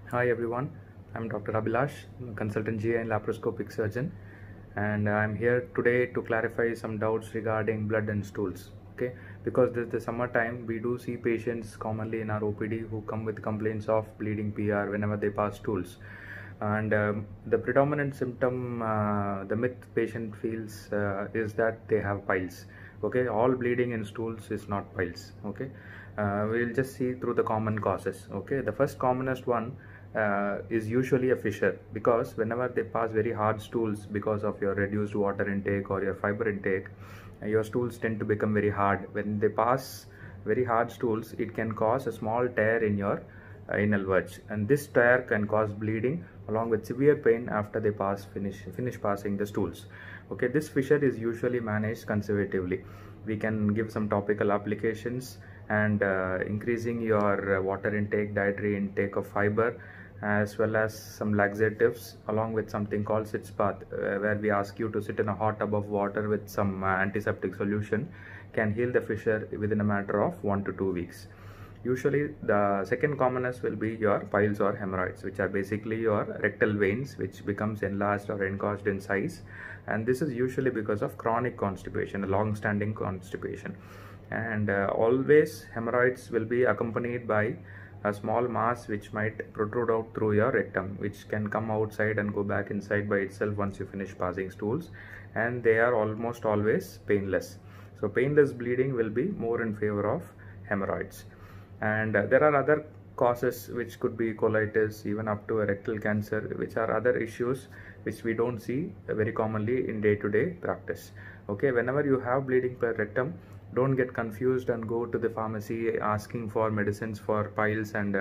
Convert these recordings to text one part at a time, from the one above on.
Hi everyone, I'm Dr. Abhilash, I'm a consultant GI and laparoscopic surgeon, and I'm here today to clarify some doubts regarding blood and stools. Okay, because this is the summertime, we do see patients commonly in our OPD who come with complaints of bleeding PR whenever they pass stools. And the predominant symptom, the myth patient feels is that they have piles. Okay, all bleeding in stools is not piles. Okay, we'll just see through the common causes. Okay, the first commonest one is usually a fissure, because whenever they pass very hard stools because of your reduced water intake or your fiber intake, your stools tend to become very hard. When they pass very hard stools, it can cause a small tear in your anal verge, and this tear can cause bleeding along with severe pain after they finish passing the stools. Okay, this fissure is usually managed conservatively. We can give some topical applications and increasing your water intake, dietary intake of fiber, as well as some laxatives, along with something called sitz bath, where we ask you to sit in a hot tub of water with some antiseptic solution, can heal the fissure within a matter of 1 to 2 weeks. Usually the second commonest will be your piles or hemorrhoids, which are basically your rectal veins which becomes enlarged or engorged in size, and this is usually because of chronic constipation, a long-standing constipation. And always hemorrhoids will be accompanied by a small mass which might protrude out through your rectum, which can come outside and go back inside by itself once you finish passing stools, and they are almost always painless. So painless bleeding will be more in favor of hemorrhoids. And there are other causes which could be colitis, even up to a rectal cancer, which are other issues which we don't see very commonly in day-to-day practice. Okay, whenever you have bleeding per rectum, don't get confused and go to the pharmacy asking for medicines for piles, and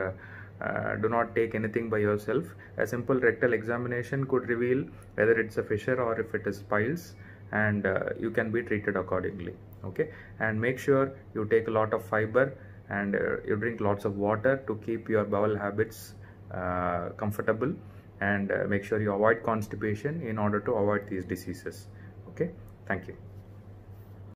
do not take anything by yourself. A simple rectal examination could reveal whether it's a fissure or if it is piles, and you can be treated accordingly. Okay, and make sure you take a lot of fiber, and you drink lots of water to keep your bowel habits comfortable, and make sure you avoid constipation in order to avoid these diseases. Okay, thank you.